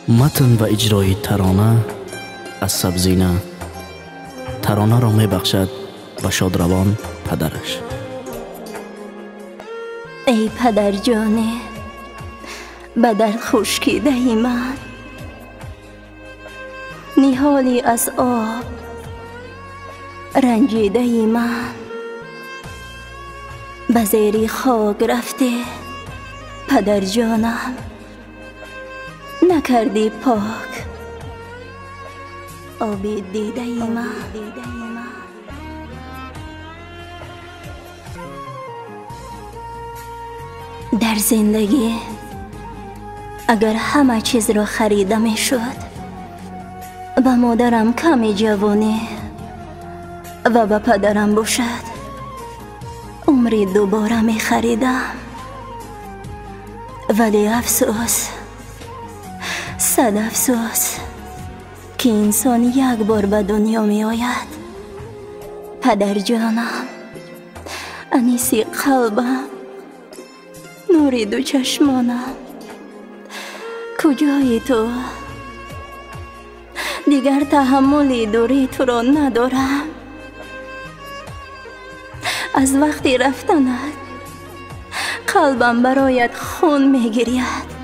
متن و اجرای ترانه از سبزینه. ترانه را می بخشد به شادروان پدرش. ای پدر جانه به درد خشکیده ای من، نهالی از آب رنجیده ای من. به زیر خاک رفته پدر جانم، نکردی پاک آبی دیده ای من. در زندگی اگر همه چیز را خریده می شد، به مادرم کمی جوانی و به پدرم باشد عمری دوباره می خریدم. ولی افسوس، صد افسوس که انسان یک بار به دنیا می آید. پدر جانم، انیسی قلبم، نوری دو چشمانم، کجایی تو؟ دیگر تحملی دوری تو را ندارم. از وقتی رفتنت قلبم برایت خون می گرید.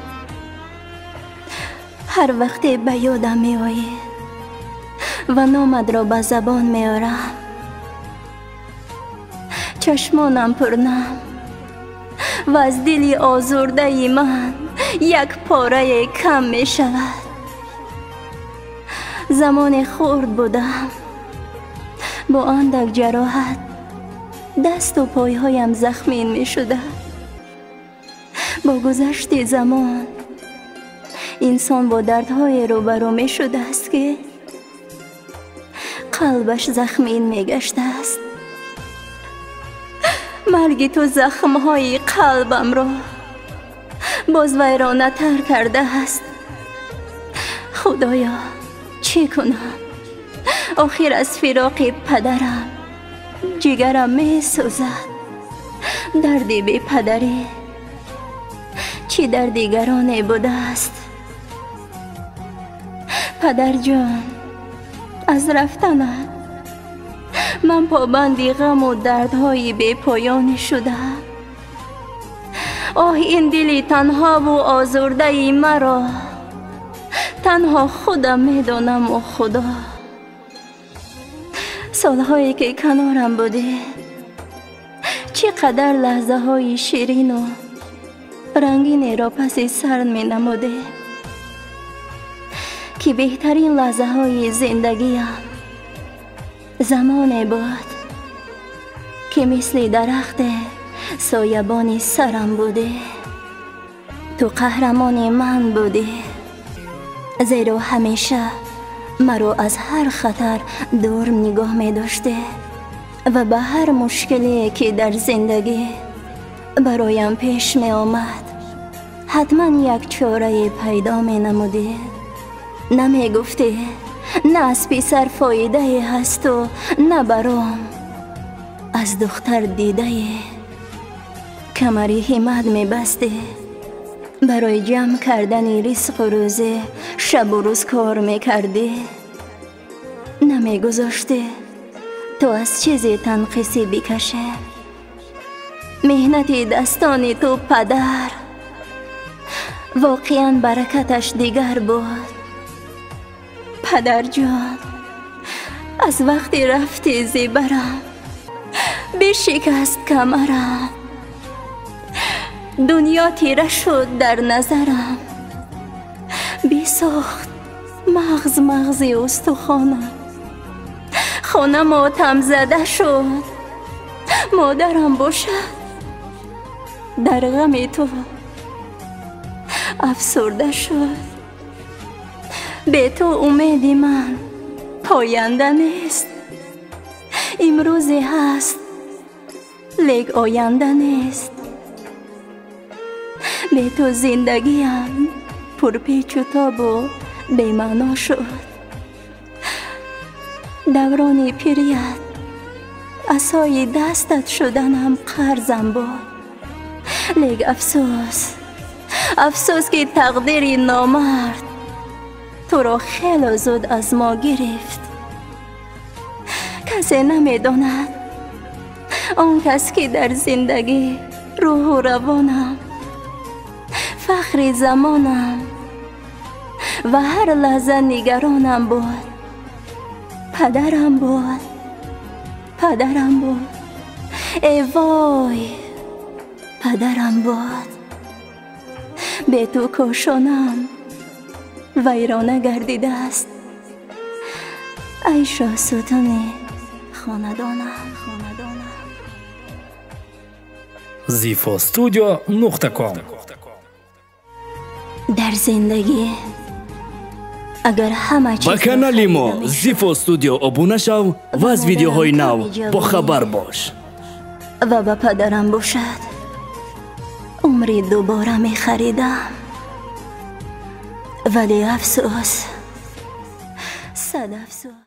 هر وقتی به یادم می آیی و نامت را به زبان می آرم، چشمانم پرنم و از دلی آزرده ای من یک پاره کم می شود. زمان خرد بودم، با اندک جراحت دست و پایهایم زخمی می شده. با گذشت زمان انسان با دردهای روبرو می شده است که قلبش زخمین می گشته است. مرگ تو زخمهای قلبم را باز ویرانه تر کرده است. خدایا چی کنم؟ آخر از فراق پدرم جگرم می سوزد. دردی بی پدری چی در دیگرانه بوده است. پدر جان، از رفتنت من پابندی غم و دردهای بی پایان شدم. آه این دلی تنها و آزرده ای مرا تنها خودم میدانم. و خدا، سالهایی که کنارم بوده چقدر لحظه های شیرین و رنگین را پس سر می نموده که بهترین لحظه های زندگیم زمانی بود که مثل درخت سایبان سرم بوده. تو قهرمان من بودی، زیرا همیشه مرا از هر خطر دور نگاه می داشته و به هر مشکلی که در زندگی برایم پیش می آمد حتما یک چاره پیدا می نمودی. نمی گفتی نه از پسر فایده هست و نه برام از دختر دیده. کمری همت می بستی، برای جمع کردن رزق و روزی شب و روز کار می کردی. نمی گذاشتی تو از چیزی تنقیصی بکشه. مهنت دستان تو پدر واقعا برکتش دیگر بود. پدر جان، از وقتی رفتی زیبرم بشکست کمرم. دنیا تیره شد در نظرم، بیساخت مغزی استخوانم. خانه ماتم زده شد، مادرم باشد در غم تو افسرده شد. به تو امیدی من پاینده نیست. امروزی هست لیک آینده نیست. به تو زندگیم پرپیچ و تاب و بی‌معنا شد. دوران پیریت عصای دستت شدنم قرضم بود. لیک افسوس که تقدیر نامرد تو را خیلی زود از ما گرفت. کسی نمیداند آن کس که در زندگی روح و روانم، فخر زمانم و هر لحظه نگرانم بود. پدرم بود، پدرم بود، ای وای پدرم بود. به تو کاشانم ویرانه گردیده است. ای شاه ستون خاندانم. zifostudio.com در زندگی اگر همه چیز با کانال ما زیفو استودیو ابونه شو و از ویدیوهای نو با خبر باش. و به پدرم باشد عمری دوباره می خریدم، ولی افسوس، صد افسوس.